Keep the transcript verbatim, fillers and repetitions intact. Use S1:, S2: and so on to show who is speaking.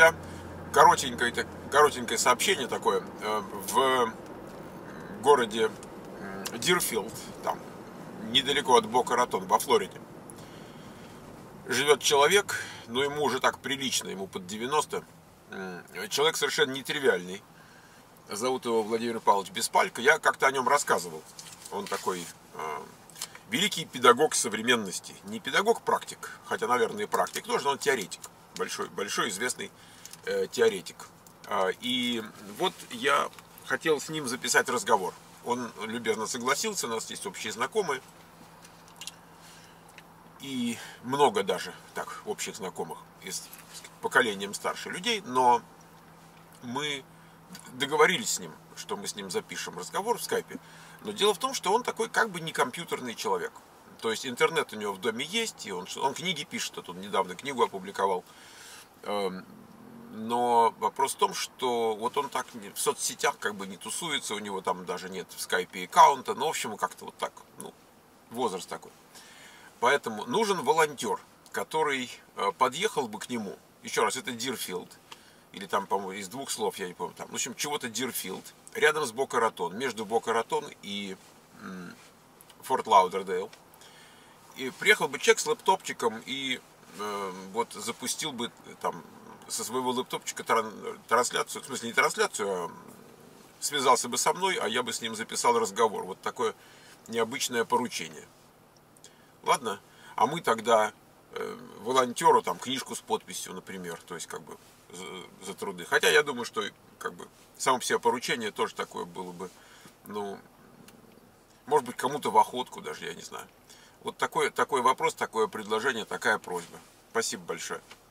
S1: говоря, коротенькое, коротенькое сообщение такое. В городе Дирфилд, там, недалеко от Бока-Ратон, во Флориде, живет человек, но ему уже так прилично, ему под девяносто. Человек совершенно нетривиальный. Зовут его Владимир Павлович Беспалько. Я как-то о нем рассказывал. Он такой э, великий педагог современности. Не педагог-практик, хотя, наверное, и практик тоже, но он теоретик. Большой, большой известный э, теоретик. Э, и вот я хотел с ним записать разговор. Он любезно согласился, у нас есть общие знакомые. И много даже так общих знакомых из поколением старше людей. Но мы договорились с ним, что мы с ним запишем разговор в скайпе. Но дело в том, что он такой как бы не компьютерный человек. То есть интернет у него в доме есть, и он, он книги пишет, вот он недавно книгу опубликовал. Но вопрос в том, что вот он так в соцсетях как бы не тусуется, у него там даже нет в скайпе аккаунта, ну, в общем, как-то вот так, ну, возраст такой. Поэтому нужен волонтер, который подъехал бы к нему. Еще раз, это Дирфилд. Или там, по-моему, из двух слов, я не помню, там, в общем, чего-то Дирфилд, рядом с Бока-Ратон, между Бока-Ратон и м, Форт Лаудердейл. И приехал бы человек с лэптопчиком и э, вот запустил бы там со своего лэптопчика трансляцию, в смысле не трансляцию, а связался бы со мной, а я бы с ним записал разговор. Вот такое необычное поручение. Ладно? А мы тогда э, волонтеру там книжку с подписью, например, то есть как бы за, за труды. Хотя я думаю, что как бы само по себе поручение тоже такое было бы, ну, может быть, кому-то в охотку даже, я не знаю. Вот такой, такой вопрос, такое предложение, такая просьба. Спасибо большое.